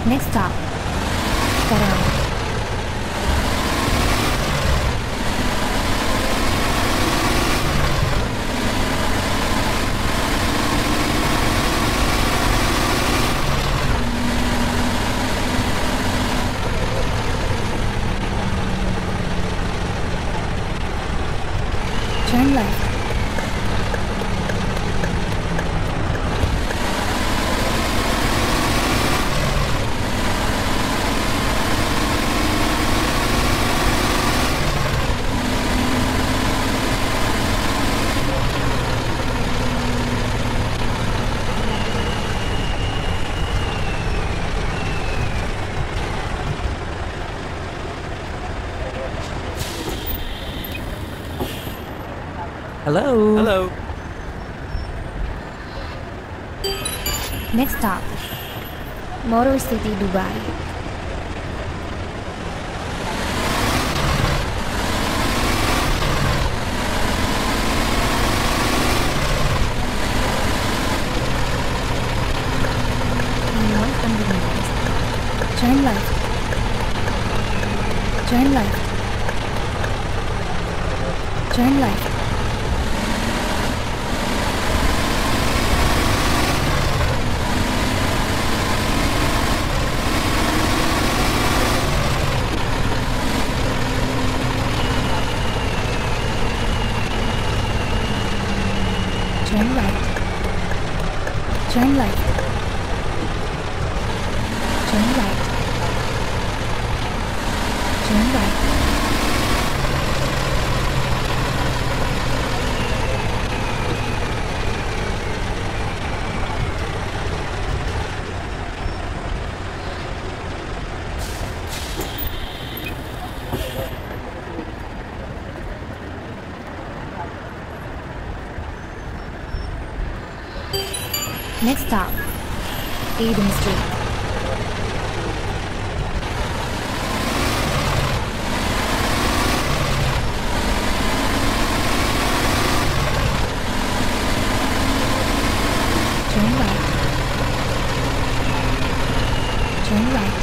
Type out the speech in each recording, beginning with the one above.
Next stop, Karama. Turn left. Hello. Hello. Next stop, Motor City, Dubai. In 100 meters, turn left. Turn left. Turn left. Turn right. Turn left. Turn right. Turn right. Next stop, Aden Street. Turn right. Turn right.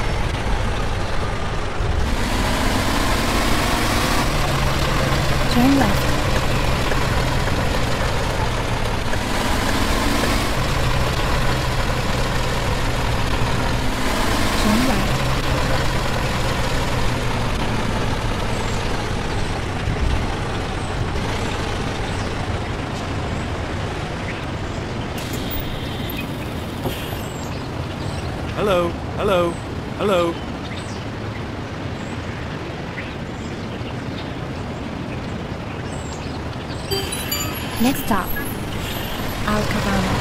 Turn left. Turn right. Hello. Hello. Hello. Next stop, Karama.